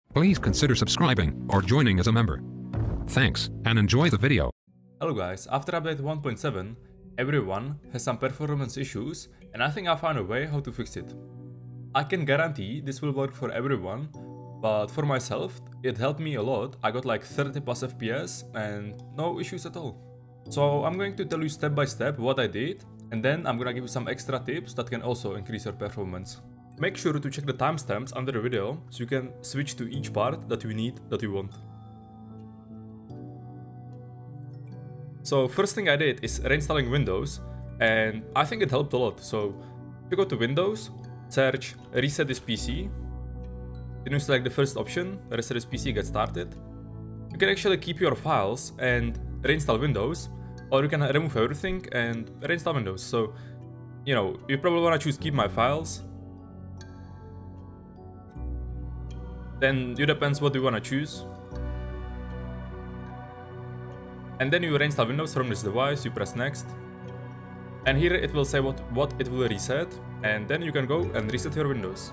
Please consider subscribing or joining as a member. Thanks, and enjoy the video. Hello guys, after update 1.7, everyone has some performance issues and I think I found a way how to fix it. I can guarantee this will work for everyone, but for myself, it helped me a lot. I got like 30 plus FPS and no issues at all. So I'm going to tell you step by step what I did, and then I'm gonna give you some extra tips that can also increase your performance. Make sure to check the timestamps under the video so you can switch to each part that you need, that you want. So first thing I did is reinstalling Windows, and I think it helped a lot. So if you go to Windows, search reset this PC, then you select the first option, reset this PC, get started. You can actually keep your files and reinstall Windows, or you can remove everything and reinstall Windows. So, you know, you probably want to choose keep my files. Then it depends what you want to choose. And then you reinstall Windows from this device, you press next. And here it will say what it will reset, and then you can go and reset your Windows.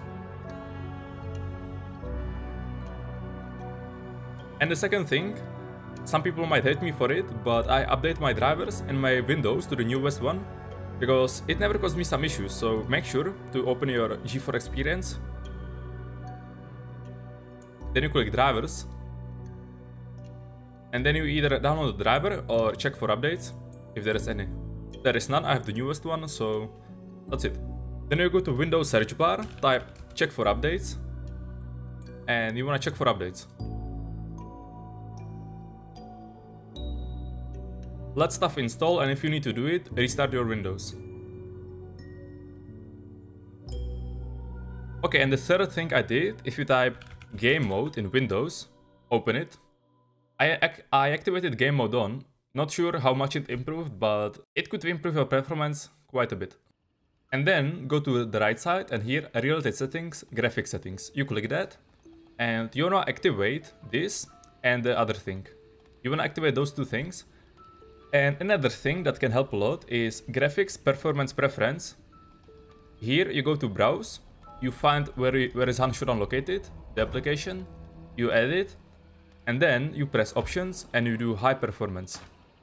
And the second thing, some people might hate me for it, but I update my drivers and my Windows to the newest one, because it never caused me some issues. So make sure to open your G4 Experience. Then you click drivers. And then you either download the driver or check for updates, if there is any. If there is none, I have the newest one, so that's it. Then you go to Windows search bar, type check for updates, and you want to check for updates. Let stuff install, and if you need to do it, restart your Windows. Okay, and the third thing I did, if you type game mode in Windows, open it. I activated game mode on, not sure how much it improved, but it could improve your performance quite a bit. And then go to the right side, and here real estate settings, graphics settings. You click that, and you wanna activate this and the other thing. You wanna activate those two things. And another thing that can help a lot is graphics performance preference. Here you go to browse, you find where is Hanshuran located, the application, you add it, and then you press options and you do high performance.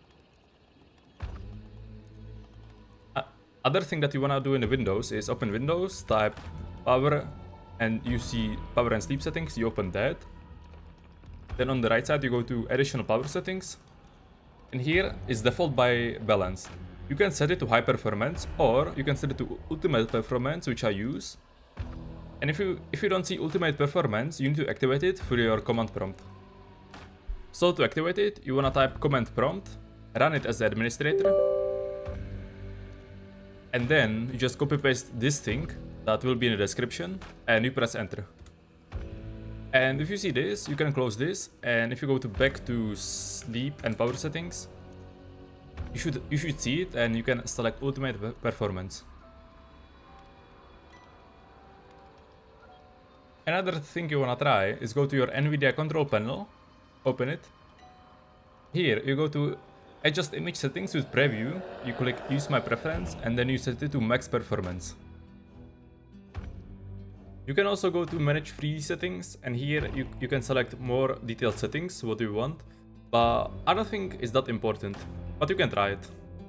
Other thing that you wanna do in the Windows is open Windows, type power, and you see power and sleep settings, you open that. Then on the right side you go to additional power settings. And here is default by balance. You can set it to high performance, or you can set it to ultimate performance, which I use. And if you don't see ultimate performance, you need to activate it through your command prompt. So to activate it, you wanna type command prompt, run it as the administrator, and then you just copy paste this thing that will be in the description, and you press enter. And if you see this, you can close this, and if you go to back to sleep and power settings, you should see it, and you can select ultimate performance. Another thing you wanna try is go to your NVIDIA control panel, open it. Here you go to adjust image settings with preview, you click use my preference, and then you set it to max performance. You can also go to manage free settings, and here you can select more detailed settings, what you want, but I don't think it's that important, but you can try it.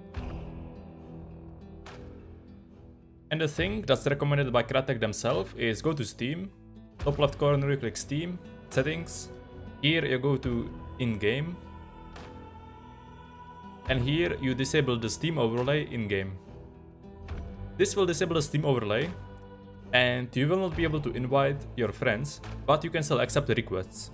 And the thing that's recommended by Crytek themselves is go to Steam, top left corner you click Steam, settings, here you go to in-game, and here you disable the Steam overlay in-game. This will disable the Steam overlay, and you will not be able to invite your friends, but you can still accept the requests.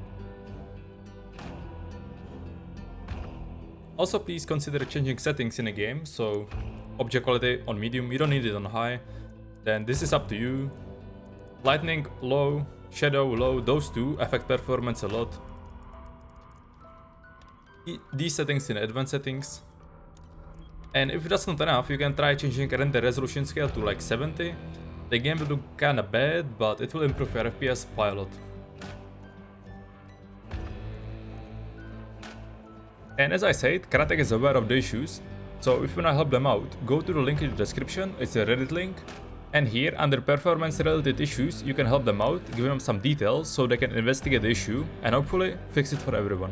Also, please consider changing settings in a game, so object quality on medium, you don't need it on high, then this is up to you. Lightning low, shadow low, those two affect performance a lot. These settings in advanced settings. And if that's not enough, you can try changing render resolution scale to like 70. The game will look kinda bad, but it will improve your FPS by a lot. And as I said, Crytek is aware of the issues, so if you wanna help them out, go to the link in the description, it's a Reddit link, And here, under performance related issues, you can help them out, give them some details so they can investigate the issue and hopefully fix it for everyone.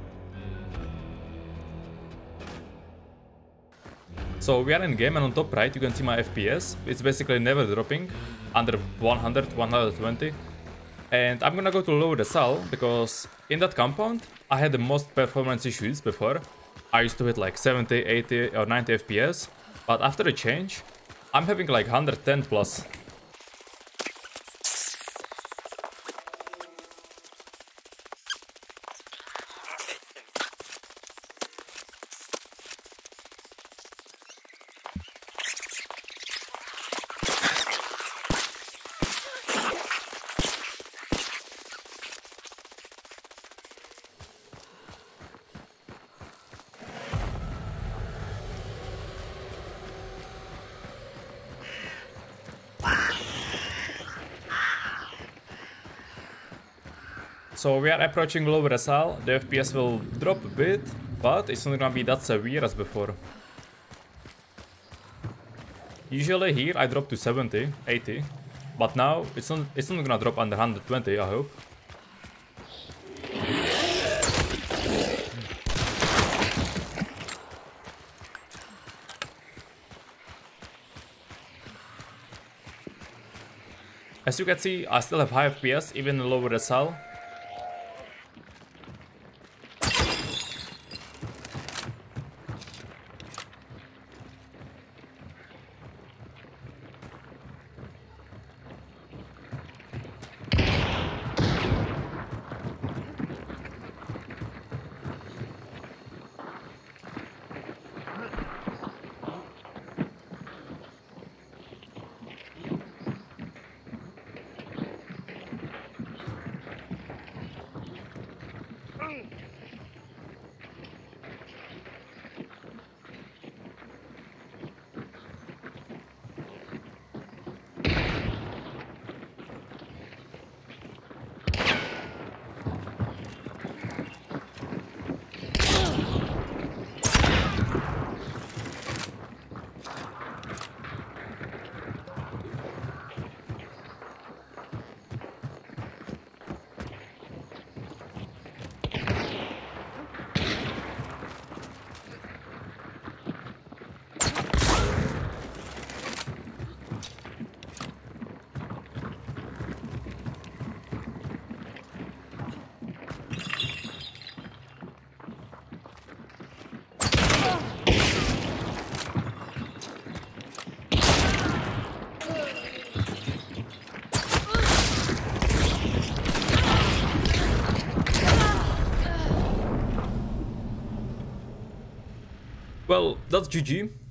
So we are in game, and on top right you can see my FPS. It's basically never dropping under 100, 120. And I'm gonna go to lower the cell because in that compound I had the most performance issues before. I used to hit like 70, 80 or 90 FPS, but after the change I'm having like 110 plus. So we are approaching lower SL, the FPS will drop a bit, but it's not gonna be that severe as before. Usually here I drop to 70, 80, but now it's not gonna drop under 120, I hope. As you can see, I still have high FPS even in lower SL. Well, that's GG.